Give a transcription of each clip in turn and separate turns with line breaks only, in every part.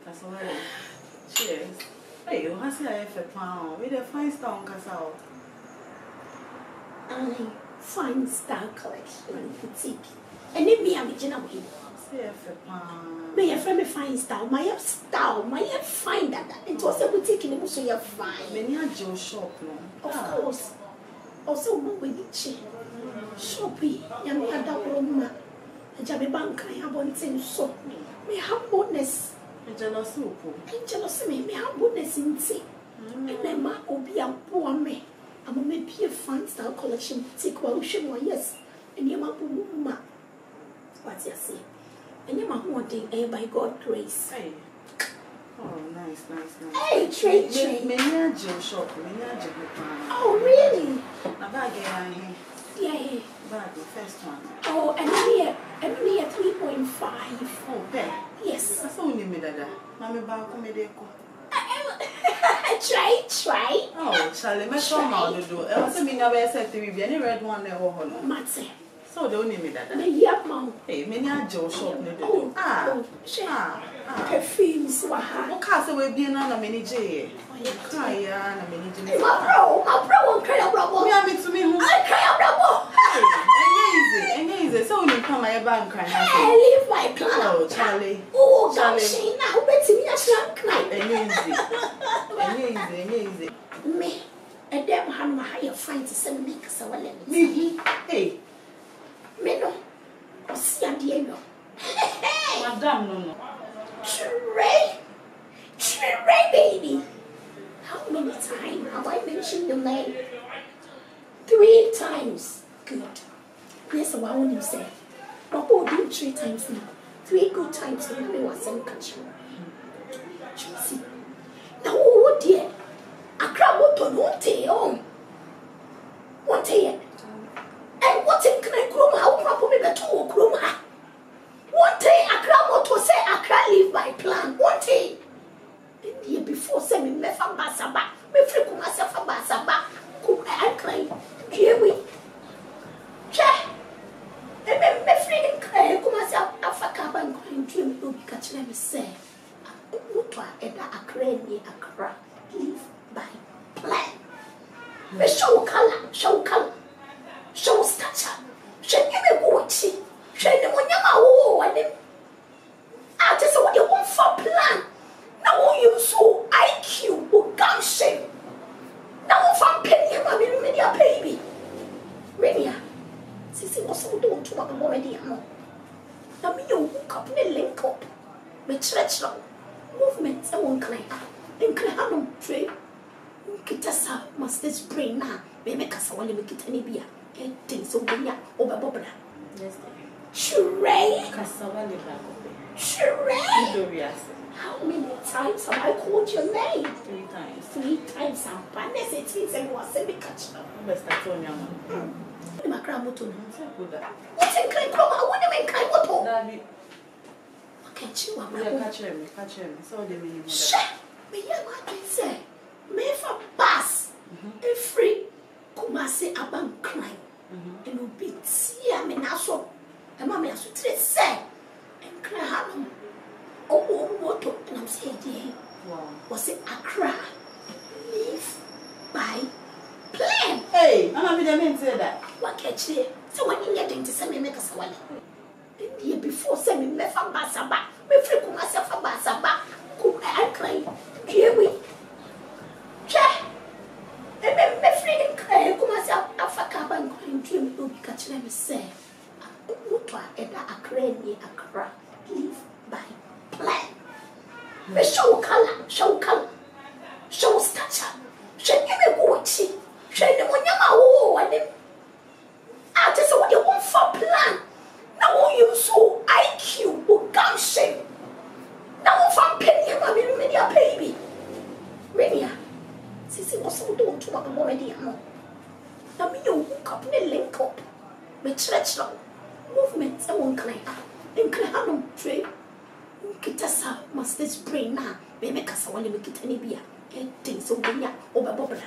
KASAWALE. Cheers. Hey, you have a pound. We the fine stone KASAWALE.
Fine style collection boutique. And then me original way.
Say a pound.
Me a friend me fine style. My style. My fine that. It was a boutique in the so you're fine.
Many a Joe shop no.
Of course. Also one with the chain. Shoppy. Yami ada broma. Jabe bank I have one thing so. Me have bonus.
Jealousy.
Jealousy me have bonus in tea. And then ma obi a poor me. I'm going to be a fine style collection. Take one, yes. And you're my boom. What's your say? And you're my wanting, by God's grace.
Hey. Oh, nice.
Hey, trade.
Many a Joe shop, many a Joe.
Oh, really?
A bag here.
Yeah.
Bag, the first one.
Oh, and me at 3.5.
Oh, pay.
Yes.
That's only me, Dada. Mammy, back me there.
Try.
Oh, Charlie, my son, I was mean, I said to be any red one there.
Matze.
So don't need me that.
Yeah, mom.
Hey, many a Joe shop.
Perfumes.
What KASAWALE being on a mini J? Kaya and a mini J.
My bro won't cry up, bro.
Yeah, me to me.
I cry up, bro.
Easy. So when you come, I buy crying.
I live my plan.
Oh, Charlie.
Oh, Charlie. Now, bet me, I shall cry.
Easy.
Me, and them have my higher fine to send me KASAWALE.
Me, hey.
Me no. Or see a Diego. Hey,
Madame, no.
Trey, baby. How many times have I mentioned your name? 3 times. Good. Yes, what would you say? But we'll do 3 times now. 3 good times now. We was in country. Juicy. Now, oh dear. Accra moto no te on. One te. And what in can I grow? How proper me better to grow? One day Accra moto say Accra live by plan. One day. The year before say me mefa basaba. Me free kumase fa basaba. I cry. Here we. Che. Me free kumase afaka ban crying dream no be catch me say. Moto eda Accra ni Accra live by plan. Me show color. Show stature. Show you me watching. Show them when you're my and I just say what you want for plan. Now you so IQ or gun shape. Now from penny, I'm a baby. Really? Sissy was so don't to what I'm already. Now me you hook up and link up. Me stretch now. Movements I won't cry. And cry no trade. Kitasa must this brain now. Me make KASAWALE make it any beer. And things so many over Bobra.
Yes,
Trey.
KASAWALE back.
Trey. How many times have I called your name?
3 times.
3 times. I'm bannes it means I was a big catch now.
Best I told you.
My grandmother.
What's
in Craig Crow? I want to make Craig Moto.
Daddy.
Catch you. I'm
catch him. So they mean.
Shut. Me, what I say. Me for pass. A free. Kumase abang cry. And will be tea. Me now so. And mammy has to say. And cry happen. Oh, moto. And I'm saying, wow. Was it Accra? Live by plan.
Hey, I'm not going to say that.
What catch you? So when you get into send me make KASAWALE. The year before send me from Basaba. Me free kumase from Basaba. I cry. Here we. Che. Me free kumase afaka ban crying dream no be catch me say. Moto eda Accra ni Accra. Live by plan. Me show color. Show stature. Show you me watching. Show you when you're my and I just say what you want for plan. Now you so IQ or gun shape. Now from penny, I'm a baby. Really? Sissy was so don't to what I'm already. Now me you hook up and link up. Me stretch now. Movements I won't cry. And cry no trade. Kitasa must this brain now. Me make KASAWALE make it any beer. And things so many over Bobra.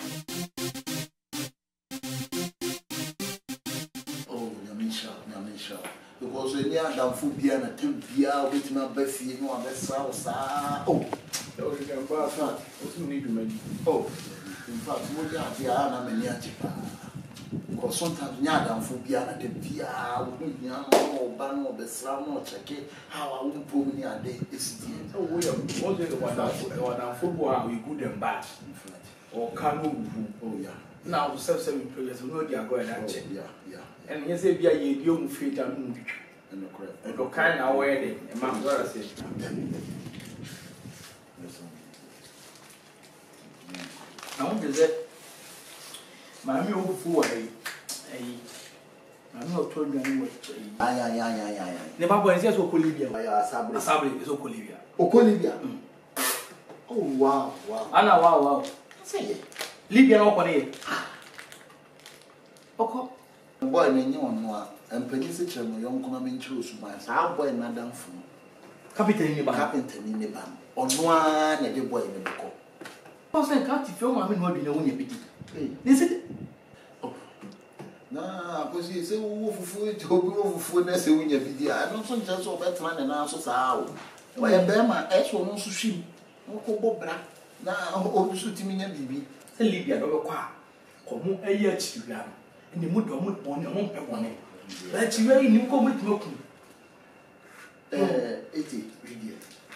Because when you are damfo bia na tempia obetima ba fie no abesra wo saa oh
o de kan ba fa o tun ni dwumadi
oh in fact mo dia dia na mani achepa because sometimes nya damfo bia na tempia wo hia no ba no obesra no cheke how I won't put me ade esidi
so wo ya o de wa dan football we good and bad or can
oh yeah
now self-serving projects no dey go and check
yeah
and you say bia ye dio mu free time mu
and correct
and the kind of way dey e ma go say now is it mami o fu wa yi mami o to nwan wo
ya
ne ba bo nse so ko Libya
ya
asabri so ko Libya
Libya oh wow
ana wow
say
Libya no ko ne oko
boy me nyi ono a empanyi se kire no yonko ma me nkyere osuban sa boy na danfo
carpenter ni
ba ono a na de boy ne beko
o se ka ti film ma me no bi na wo nya bidi ni se
na kosi se wo fufu e obi wo fufu na se wo nya bidi a no so nche so betra ne na so saa wo wa ye be ma e so no so hwim ko bobra na obi so timi nya bibi
se Libya do ko a ko mu ayi a chiwia ni mu do mu pon mo pe woni la chiwia ni ko mu timo ku
eti video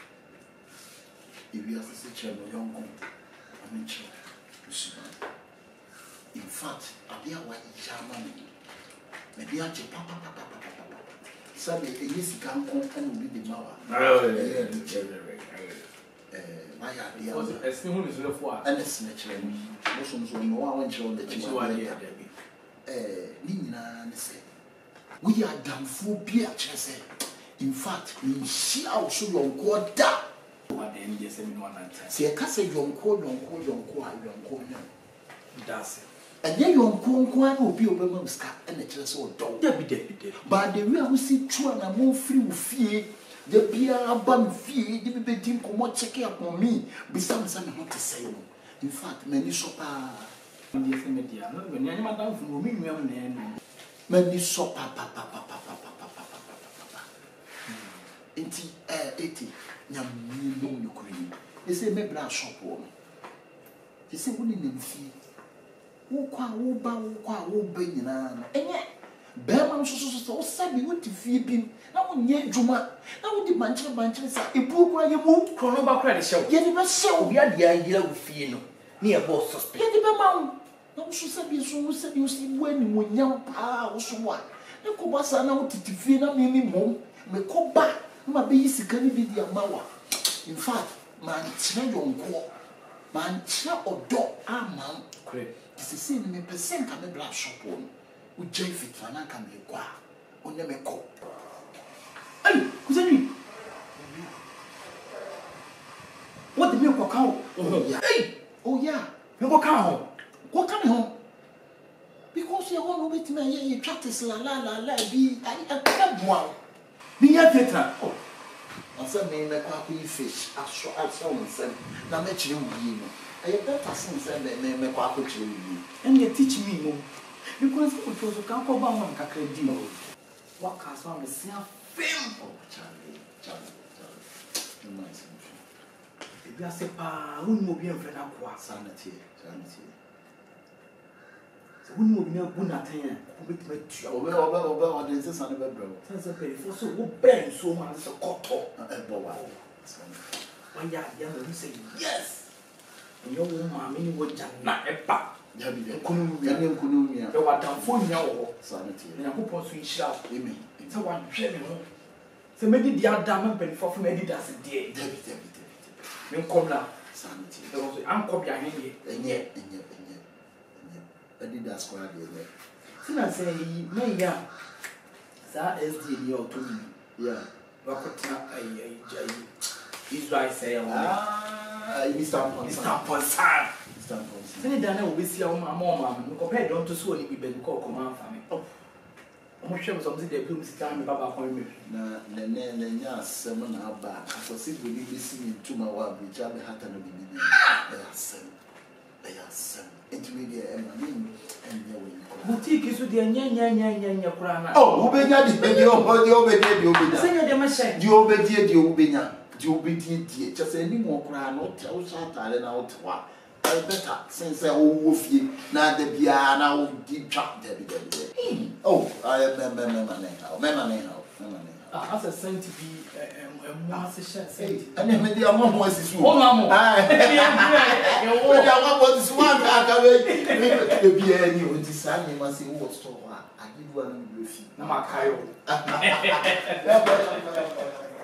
ibi asese kire no yonko amenchi usuban in fact abia wa ijama me bia che papa sabe eyesi kanko anu bi de mawa maya bia
esi hu ni so fo a
ana sinekire ni so no wa won kire on the chiwa ni nyina ne se we are damfo bia kire se in fact we see out so yonko da
wa de ni se mi no na ntan
se ka se yonko a yonko no
das
and then yonko an obi obema uska and the kire se o do
David
but the way we see true na mo free wo fie the bia abam fie the be dim komo check up me be some not to say no in fact many sopa
ndi se media no be nyanya madam fu mi nwam na enu
many sopa enti eti nyam no no kuri they say me bra shop wo they say woni na fie wo kwa wo ba nyina no enye be man so sabi wo ti fie bim na wo nye djuma na wo di banchire sa ebu kwa ye mu
krono ba kra de hyew
ye di ba hyew
obi ade ayira wo fie no ne e boss suspect
ye di ba ma wo na wo so sabi wo si bu ani mo nyam pa wo so wa ne ko ba sa na wo titi fie na me mom me ko ba ma be yi sika ni bi di amawa in fact man kire yonko man kire odo ama
correct
this is in me percent ka me bla shop wo u jay fit na ka me kwa o ne me ko
ai kusani what the milk cow
oh yeah
me ko kan ho
what can ho because you want to be me you practice la bi I can't wow
ni ya tetra
oh I said me kwa fish aso nsem na me chire wuyi no I better since me kwa chire wuyi
and you teach me no because what was kan ko ba ho kakra di no what can so am see film
oh Charlie no nice
e bia se pa wonu obi en freda kwa
sanity
so wonu obi na bu na tan ko betima tua
obe den se sane be bro
sense pay for so wo ben so ma se koto
e bo wa
when ya no say yes and you ma me ni wo janna e pa
ya bi de
kunu
ya
e wa dan fo nya wo
sanity
na ko so nhira
amen
se wa hwe me ho se me di adam me ben fo me di das die
David
me kom na
sanity
e wo so an ko bia henye
enye Adidas kwa de
sina say me ya sa SD ni o to mi
yeah
wa ko tena ai Israel say
Mr.
Ponsan sini dana wo besi a wo ma me ko pe don to so ni bi be ko ko ma fa me o mo hwe so mzi de bi msi ta me baba ko me
na nya asem na aba afosi boni besi ni tuma wa bi ja be hata no bi ya asem Yes, intermediate and
boutique is with the nya kurana.
Oh, who be the baby or the obey,
Send them a shame.
the obey, just any more crown, not tell Satan and out what. Better since I will woof ye, now the piano will deep chop Debbie. Oh, I remember Mamma.
As a saint to be a master saint.
And then the among was his
Oh, mamma.
I was one. I can be any who decided you must see what's so hard. I give one with you.
Nama Kayo.